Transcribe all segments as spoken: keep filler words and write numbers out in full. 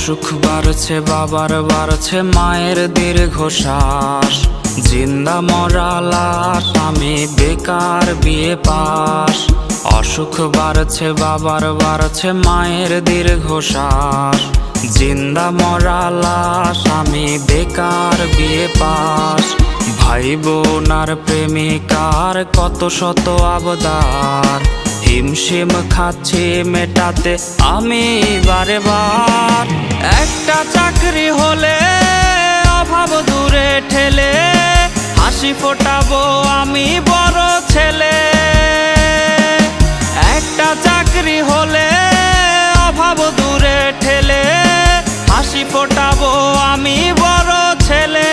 অসুখ বাড়ছে বাবার বাড়ছে মায়ের দীর্ঘশ্বাস, জিন্দা মরা লাশ আমি বেকার বিয়ে পাস। অসুখ বাড়ছে বাবার বাড়ছে মায়ের দীর্ঘশ্বাস, জিন্দা মরা লাশ আমি বেকার বিয়ে পাস। ভাই বোন আর প্রেমিকার কত শত আবদার, হিমশিম খাচ্ছি মেটাতে আমি বারে বার। একটা চাকরি হলে অভাব দূরে ঠেলে, হাসি ফোটাবো আমি বড় ছেলে। একটা চাকরি হলে অভাব দূরে ঠেলে, হাসি ফোটাবো আমি বড় ছেলে।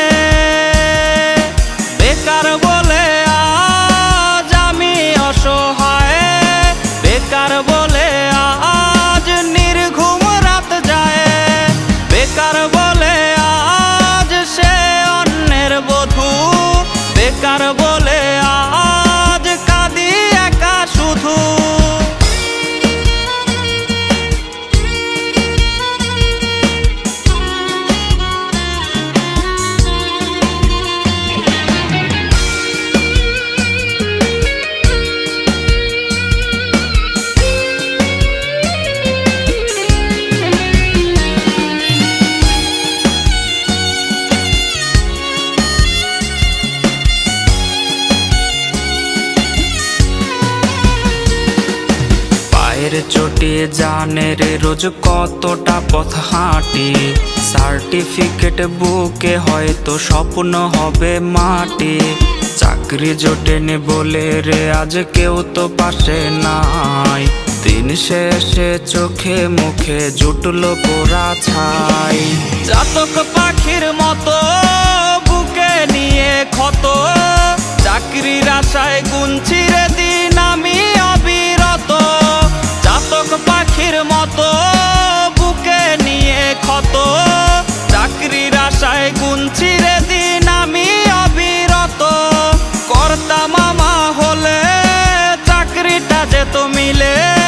বেকার বলে আজ আমি অসহায়, বেকার বলে আজ নির্ঘুম রাত যায়, বেকার বলে আজ সে অন্যের বধূ, বেকার বলে আজ কাঁদি একা শুধু। চোটে জানের রোজ কতটা পথ হাঁটি, সার্টিফিকেট বুকে হয়তো স্বপ্ন হবে মাটি। চাকরি জোটেনি বলে রে আজ কেউ তো পাশে নাই, দিন শেষে চোখে মুখে জুটলো পোড়া ছাই। চাতক পাখির মতো বুকে নিয়ে ক্ষত, চাকরির আশায় গুনছি রে দিন আমি অবিরত। চাতক পাখির মতো বুকে নিয়ে ক্ষত, চাকরির আশায় গুনছি রে দিন আমি অবিরত। কর্তা মামা হলে চাকরিটা যেত মিলে,